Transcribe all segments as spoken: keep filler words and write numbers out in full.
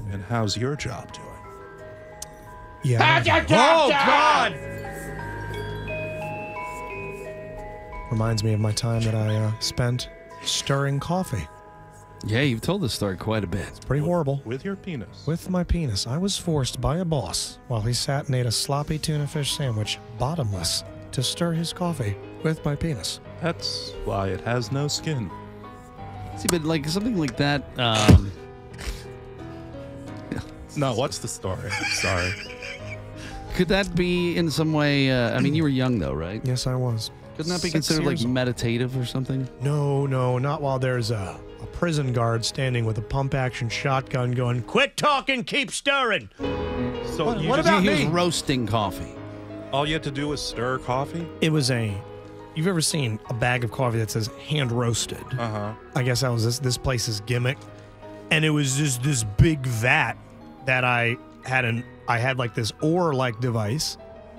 And how's your job doing? Yeah. Oh, God! Reminds me of my time that I uh, spent stirring coffee. Yeah, you've told this story quite a bit. Pretty horrible. With your penis. With my penis. I was forced by a boss while he sat and ate a sloppy tuna fish sandwich, bottomless, to stir his coffee with my penis. That's why it has no skin. See, but like something like that. Um, No, what's the story? Sorry. could that be in some way? Uh, I mean, you were young though, right? Yes, I was. Couldn't that be Six considered like years old. meditative or something? No, no, not while there's a, a prison guard standing with a pump-action shotgun going, "Quit talking, keep stirring." So What- you what just, about he me? was roasting coffee. all you had to do was stir coffee? It was a. You've ever seen a bag of coffee that says hand roasted? Uh-huh. I guess that was this this place's gimmick, and it was just this big vat that I had an I had like this oar like device,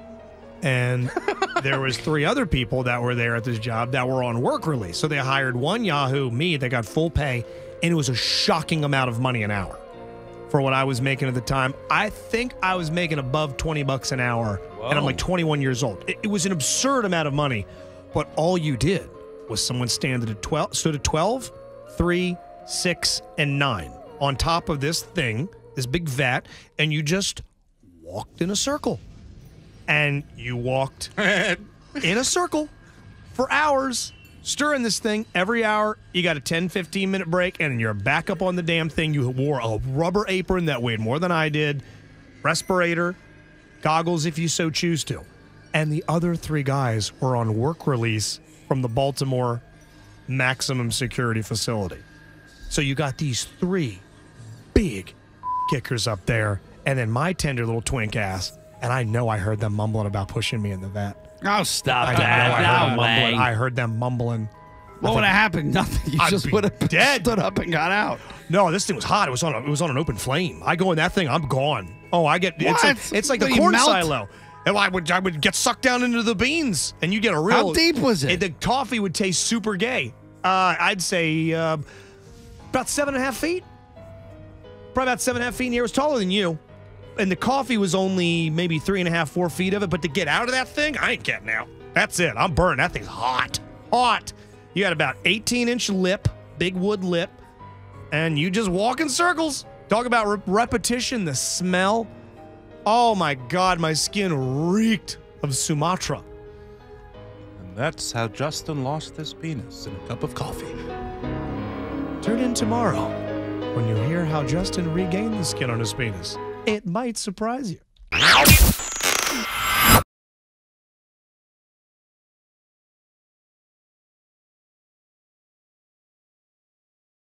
and there was three other people that were there at this job that were on work release. So they hired one Yahoo, me, that got full pay, and it was a shocking amount of money an hour for what I was making at the time. I think I was making above twenty bucks an hour, and I'm like twenty-one years old. It, it was an absurd amount of money, but all you did was someone stand at twelve, stood at twelve, three, six, and nine on top of this thing, this big vat, and you just walked in a circle. And you walked in a circle for hours, stirring this thing every hour. You got a ten, fifteen minute break, and you're back up on the damn thing. You wore a rubber apron that weighed more than I did, respirator, goggles if you so choose to. And the other three guys were on work release from the Baltimore maximum security facility. So you got these three big kickers up there, and then my tender little twink ass. And I know I heard them mumbling about pushing me in the vat. Oh, stop I that! know I heard them No mumbling. way. I heard them mumbling. What would have happened? Nothing. You I'd just be would have dead. stood up and got out. No, this thing was hot. It was on. A, it was on an open flame. I go in that thing. I'm gone. Oh, I get. It's like, What? it's like Do the you corn melt? silo. And I would. I would get sucked down into the beans, and you get a real. How deep was it? The coffee would taste super gay. Uh, I'd say uh, about seven and a half feet. Probably about seven and a half feet in the air. It was taller than you. And the coffee was only maybe three and a half, four feet of it. But to get out of that thing, I ain't getting out. That's it. I'm burned. That thing's hot. Hot. You got about eighteen inch lip, big wood lip, and you just walk in circles. Talk about re- repetition, the smell. Oh my God, my skin reeked of Sumatra. And that's how Justin lost his penis in a cup of coffee. Tune in tomorrow when you hear how Justin regained the skin on his penis. It might surprise you.